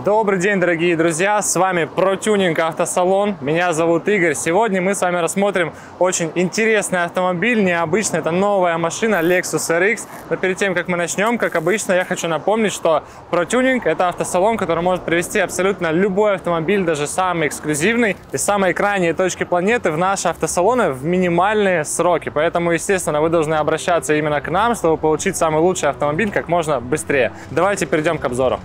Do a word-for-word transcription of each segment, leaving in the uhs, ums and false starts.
Добрый день, дорогие друзья, с вами ProTuning Автосалон, меня зовут Игорь. Сегодня мы с вами рассмотрим очень интересный автомобиль, необычный, это новая машина Lexus эр икс. Но перед тем, как мы начнем, как обычно, я хочу напомнить, что ProTuning – это автосалон, который может привести абсолютно любой автомобиль, даже самый эксклюзивный, из самой крайней точки планеты в наши автосалоны в минимальные сроки. Поэтому, естественно, вы должны обращаться именно к нам, чтобы получить самый лучший автомобиль как можно быстрее. Давайте перейдем к обзору.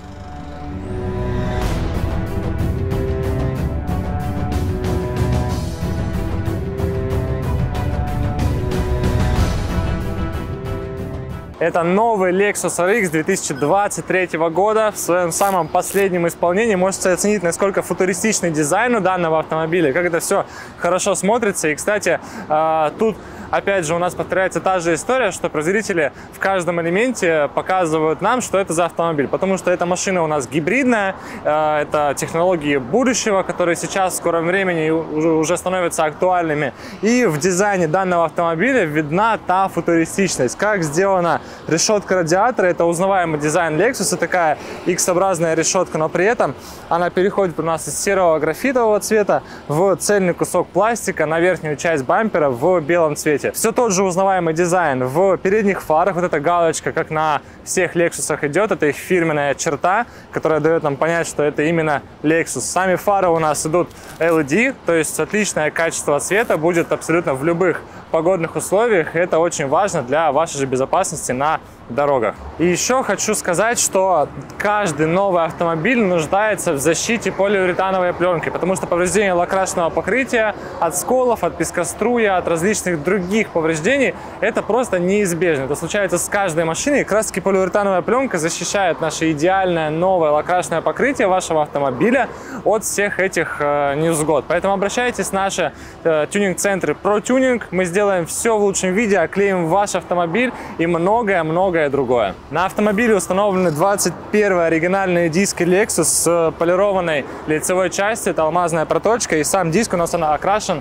Это новый Lexus эр икс две тысячи двадцать третьего года. В своем самом последнем исполнении можете оценить, насколько футуристичный дизайн у данного автомобиля, как это все хорошо смотрится. И, кстати, тут опять же у нас повторяется та же история, что производители в каждом элементе показывают нам, что это за автомобиль. Потому что эта машина у нас гибридная, это технологии будущего, которые сейчас в скором времени уже становятся актуальными. И в дизайне данного автомобиля видна та футуристичность, как сделана решетка радиатора. Это узнаваемый дизайн Lexus, такая X-образная решетка, но при этом она переходит у нас из серого графитового цвета в цельный кусок пластика на верхнюю часть бампера в белом цвете. Все тот же узнаваемый дизайн в передних фарах. Вот эта галочка, как на всех Lexus идет, это их фирменная черта, которая дает нам понять, что это именно Lexus. Сами фары у нас идут эл и ди, то есть отличное качество цвета будет абсолютно в любых погодных условиях. Это очень важно для вашей же безопасности на дорогах. И еще хочу сказать, что каждый новый автомобиль нуждается в защите полиуретановой пленки, потому что повреждение лакрасочного покрытия от сколов, от пескоструя, от различных других повреждений – это просто неизбежно. Это случается с каждой машиной. И как раз таки полиуретановая пленка защищает наше идеальное новое лакрасочное покрытие вашего автомобиля от всех этих э, невзгод. Поэтому обращайтесь в наши э, тюнинг-центры ProTuning. Мы сделаем все в лучшем виде, оклеим ваш автомобиль и многое-многое другое. На автомобиле установлены двадцать первые оригинальные диски Lexus с полированной лицевой частью, это алмазная проточка, и сам диск у нас она окрашен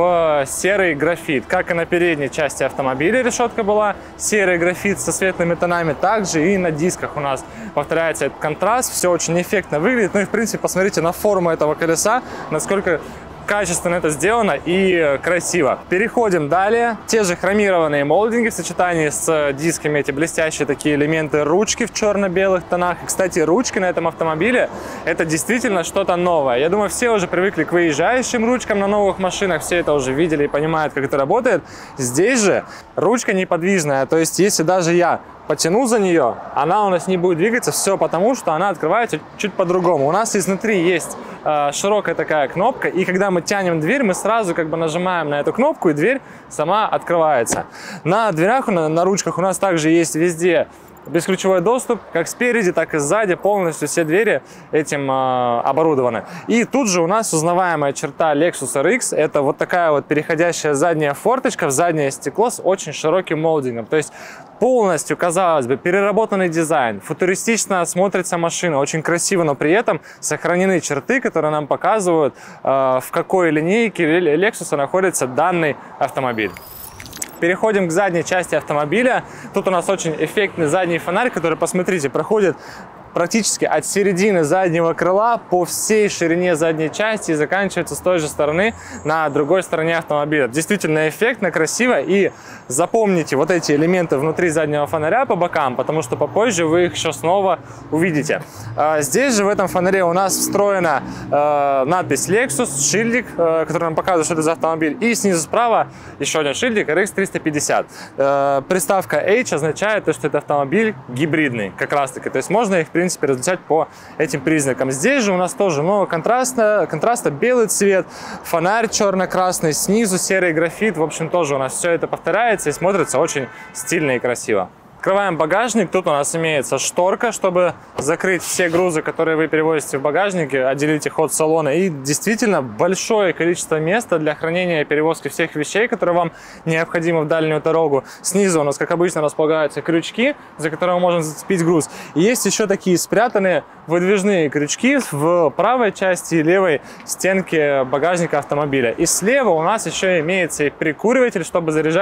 в серый графит. Как и на передней части автомобиля решетка была серый графит со светлыми тонами, также и на дисках у нас повторяется этот контраст, все очень эффектно выглядит. Ну и в принципе посмотрите на форму этого колеса, насколько качественно это сделано и красиво. Переходим далее. Те же хромированные молдинги в сочетании с дисками, эти блестящие такие элементы ручки в черно-белых тонах. И, кстати, ручки на этом автомобиле это действительно что-то новое. Я думаю, все уже привыкли к выезжающим ручкам на новых машинах, все это уже видели и понимают, как это работает. Здесь же ручка неподвижная, то есть если даже я потяну за нее, она у нас не будет двигаться, все потому, что она открывается чуть по-другому. У нас изнутри есть э, широкая такая кнопка, и когда мы тянем дверь, мы сразу как бы нажимаем на эту кнопку, и дверь сама открывается. На дверях, на, на ручках у нас также есть везде бесключевой доступ, как спереди, так и сзади, полностью все двери этим э, оборудованы. И тут же у нас узнаваемая черта Lexus эр икс, это вот такая вот переходящая задняя форточка в заднее стекло с очень широким молдингом. То есть полностью, казалось бы, переработанный дизайн, футуристично смотрится машина, очень красиво, но при этом сохранены черты, которые нам показывают, э, в какой линейке Lexus находится данный автомобиль. Переходим к задней части автомобиля. Тут у нас очень эффектный задний фонарь, который, посмотрите, проходит практически от середины заднего крыла по всей ширине задней части и заканчивается с той же стороны на другой стороне автомобиля. Действительно эффектно, красиво. И запомните вот эти элементы внутри заднего фонаря по бокам, потому что попозже вы их еще снова увидите. Здесь же в этом фонаре у нас встроена надпись Lexus, шильдик, который нам показывает, что это за автомобиль. И снизу справа еще один шильдик эр икс триста пятьдесят. Приставка H означает, что это автомобиль гибридный, как раз таки. То есть можно их, в принципе, В принципе, различать по этим признакам. Здесь же у нас тоже много контраста, контраста белый цвет, фонарь черно-красный, снизу серый графит. В общем, тоже у нас все это повторяется и смотрится очень стильно и красиво. Открываем багажник. Тут у нас имеется шторка, чтобы закрыть все грузы, которые вы перевозите в багажнике, отделить их от салона. И действительно большое количество места для хранения и перевозки всех вещей, которые вам необходимы в дальнюю дорогу. Снизу у нас, как обычно, располагаются крючки, за которые мы можем зацепить груз. И есть еще такие спрятанные выдвижные крючки в правой части и левой стенке багажника автомобиля. И слева у нас еще имеется и прикуриватель, чтобы заряжать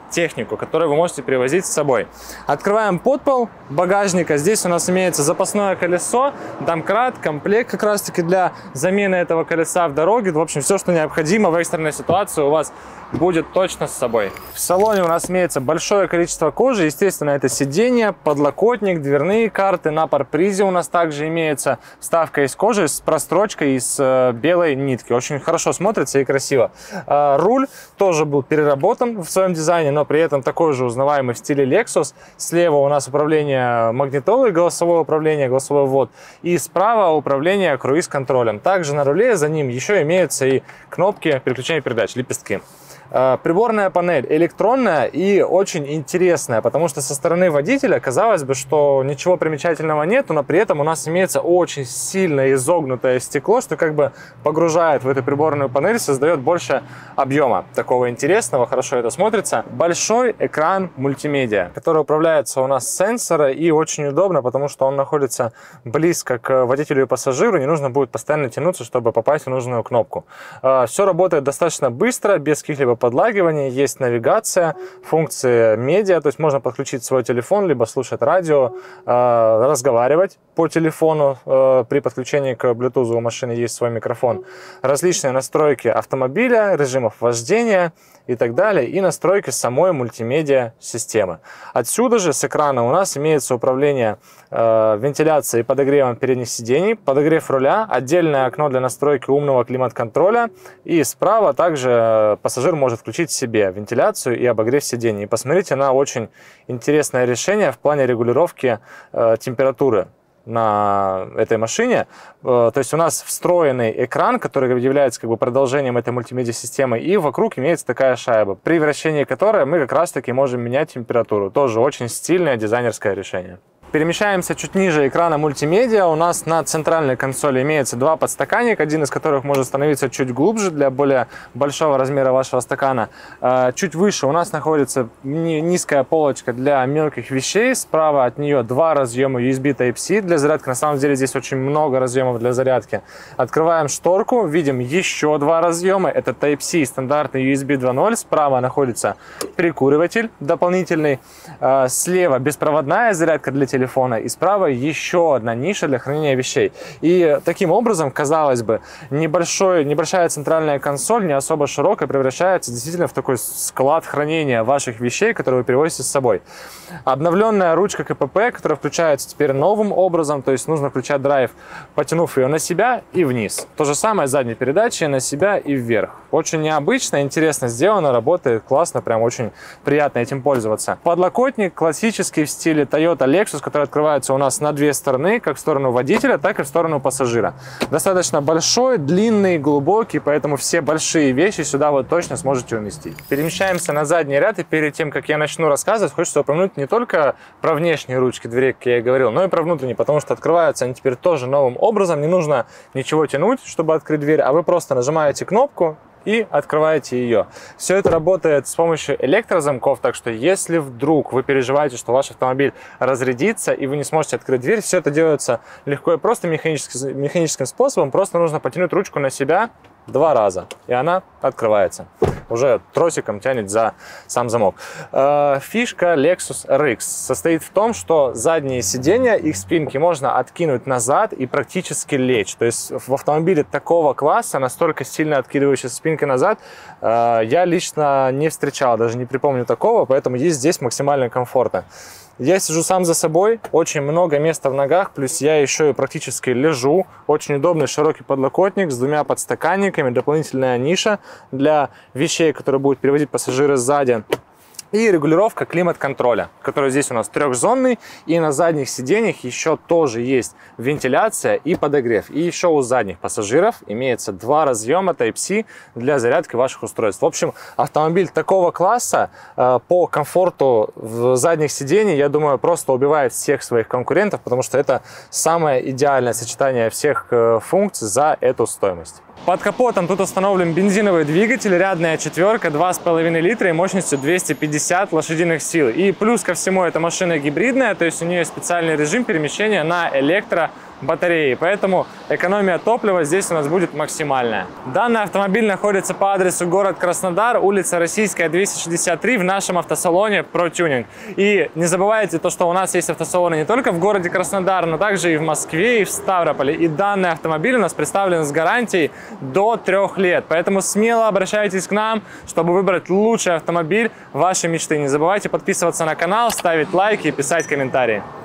технику, которую вы можете перевозить с собой. Открываем подпол багажника. Здесь у нас имеется запасное колесо, домкрат, комплект как раз таки для замены этого колеса в дороге. В общем, все, что необходимо в экстренной ситуации, у вас будет точно с собой. В салоне у нас имеется большое количество кожи. Естественно, это сиденье, подлокотник, дверные карты. На парпризе у нас также имеется вставка из кожи с прострочкой из э, белой нитки. Очень хорошо смотрится и красиво. Э, руль тоже был переработан в своем дизайне, но при этом такой же узнаваемый в стиле Lexus. Слева у нас управление магнитолой, голосовое управление, голосовой ввод. И справа управление круиз-контролем. Также на руле за ним еще имеются и кнопки переключения передач, лепестки. Приборная панель электронная и очень интересная, потому что со стороны водителя казалось бы, что ничего примечательного нету, но при этом у нас имеется очень сильно изогнутое стекло, что как бы погружает в эту приборную панель, создает больше объема такого интересного, хорошо это смотрится. Большой экран мультимедиа, который управляется у нас с сенсора, и очень удобно, потому что он находится близко к водителю и пассажиру, не нужно будет постоянно тянуться, чтобы попасть в нужную кнопку. Все работает достаточно быстро, без каких-либо подлагивания, есть навигация, функции медиа, то есть можно подключить свой телефон, либо слушать радио, э, разговаривать по телефону, э, при подключении к Bluetooth у машины есть свой микрофон, различные настройки автомобиля, режимов вождения и так далее, и настройки самой мультимедиа системы. Отсюда же с экрана у нас имеется управление э, вентиляцией и подогревом передних сидений, подогрев руля, отдельное окно для настройки умного климат-контроля, и справа также пассажир может может включить себе вентиляцию и обогрев сидений. И посмотрите на очень интересное решение в плане регулировки э, температуры на этой машине. Э, то есть у нас встроенный экран, который является как бы продолжением этой мультимедиа-системы, и вокруг имеется такая шайба, при вращении которой мы как раз-таки можем менять температуру. Тоже очень стильное дизайнерское решение. Перемещаемся чуть ниже экрана мультимедиа. У нас на центральной консоли имеется два подстаканника, один из которых может становиться чуть глубже для более большого размера вашего стакана. Чуть выше у нас находится низкая полочка для мелких вещей. Справа от нее два разъема ю эс би тайп си для зарядки. На самом деле здесь очень много разъемов для зарядки. Открываем шторку, видим еще два разъема. Это тайп си и стандартный ю эс би два ноль. Справа находится прикуриватель дополнительный. Слева беспроводная зарядка для телефона. телефона, и справа еще одна ниша для хранения вещей. И таким образом, казалось бы, небольшой, небольшая центральная консоль, не особо широкая, превращается действительно в такой склад хранения ваших вещей, которые вы перевозите с собой. Обновленная ручка ка пэ пэ, которая включается теперь новым образом, то есть нужно включать драйв, потянув ее на себя и вниз. То же самое с задней передачей на себя и вверх. Очень необычно, интересно сделано, работает классно, прям очень приятно этим пользоваться. Подлокотник классический в стиле Toyota Lexus, который открывается у нас на две стороны, как в сторону водителя, так и в сторону пассажира. Достаточно большой, длинный, глубокий, поэтому все большие вещи сюда вы точно сможете уместить. Перемещаемся на задний ряд, и перед тем, как я начну рассказывать, хочется упомянуть не только про внешние ручки дверей, как я и говорил, но и про внутренние, потому что открываются они теперь тоже новым образом. Не нужно ничего тянуть, чтобы открыть дверь, а вы просто нажимаете кнопку и открываете ее. Все это работает с помощью электрозамков, так что если вдруг вы переживаете, что ваш автомобиль разрядится и вы не сможете открыть дверь, все это делается легко и просто механическим, механическим способом. Просто нужно потянуть ручку на себя два раза, и она открывается. Уже тросиком тянет за сам замок. Фишка Lexus эр икс состоит в том, что задние сиденья, их спинки можно откинуть назад и практически лечь. То есть в автомобиле такого класса, настолько сильно откидывающей спинкой назад, я лично не встречал, даже не припомню такого, поэтому есть здесь максимально комфортно. Я сижу сам за собой, очень много места в ногах, плюс я еще и практически лежу. Очень удобный широкий подлокотник с двумя подстаканниками, дополнительная ниша для вещей, которые будут перевозить пассажиры сзади. И регулировка климат-контроля, который здесь у нас трехзонный, и на задних сиденьях еще тоже есть вентиляция и подогрев. И еще у задних пассажиров имеется два разъема тайп си для зарядки ваших устройств. В общем, автомобиль такого класса э, по комфорту в задних сидений, я думаю, просто убивает всех своих конкурентов, потому что это самое идеальное сочетание всех э, функций за эту стоимость. Под капотом тут установлен бензиновый двигатель, рядная четверка, два с половиной литра и мощностью двести пятьдесят лошадиных сил. И плюс ко всему, эта машина гибридная, то есть у нее специальный режим перемещения на электро батареи, поэтому экономия топлива здесь у нас будет максимальная. Данный автомобиль находится по адресу город Краснодар, улица Российская, двести шестьдесят три, в нашем автосалоне ProTuning. И не забывайте то, что у нас есть автосалоны не только в городе Краснодар, но также и в Москве, и в Ставрополе. И данный автомобиль у нас представлен с гарантией до трех лет. Поэтому смело обращайтесь к нам, чтобы выбрать лучший автомобиль вашей мечты. Не забывайте подписываться на канал, ставить лайки и писать комментарии.